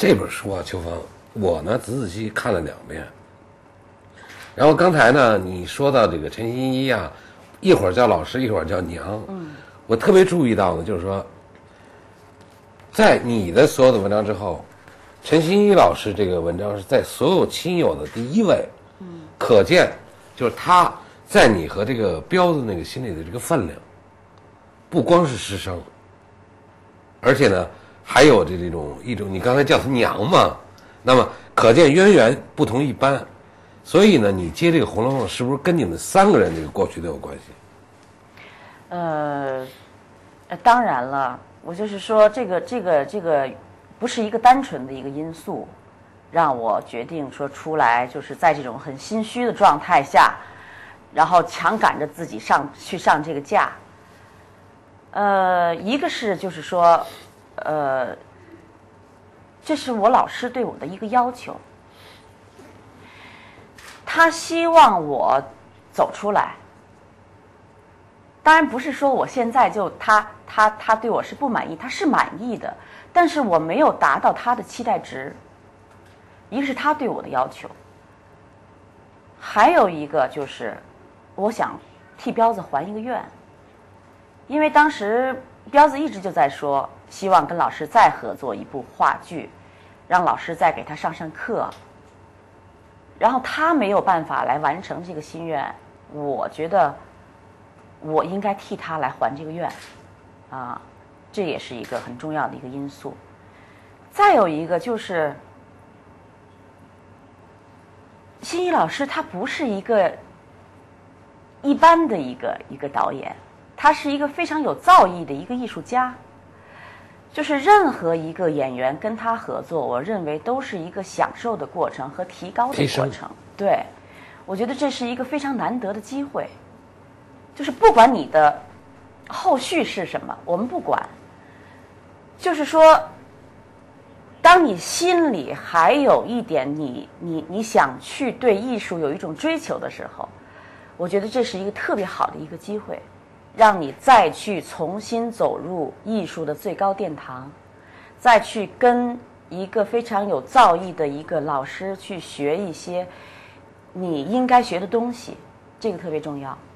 这本书啊，秋芳，我呢仔仔细细看了2遍。然后刚才呢，你说到这个陈新一啊，一会儿叫老师，一会儿叫娘。我特别注意到呢，就是说，在你的所有的文章之后，陈新一老师这个文章是在所有亲友的第1位。可见就是他在你和这个彪子那个心里的这个分量，不光是师生，而且呢，还有一种你刚才叫他娘嘛，那么可见渊源不同一般。所以呢，你接这个《红楼梦》是不是跟你们3个人这个过去都有关系？ 当然了，我就是说这个不是一个单纯的一个因素，让我决定说出来，就是在这种很心虚的状态下，然后强赶着自己去上这个架。一个是就是说，这是我老师对我的一个要求。他希望我走出来，当然不是说我现在就他对我是不满意，他是满意的，但是我没有达到他的期待值。一个是他对我的要求，还有一个就是我想替彪子还一个愿，因为当时彪子一直就在说希望跟老师再合作一部话剧，让老师再给他上课。然后他没有办法来完成这个心愿，我觉得我应该替他来还这个愿，这也是一个很重要的一个因素。再有一个就是新一老师他不是一个一般的一个导演，他是一个非常有造诣的一个艺术家。就是任何一个演员跟他合作，我认为都是一个享受的过程和提高的过程。对，我觉得这是一个非常难得的机会。就是不管你的后续是什么，我们不管。就是说，当你心里还有一点你想去对艺术有一种追求的时候，我觉得这是一个特别好的一个机会。让你再去重新走入艺术的最高殿堂，再去跟一个非常有造诣的一个老师去学一些你应该学的东西，这个特别重要。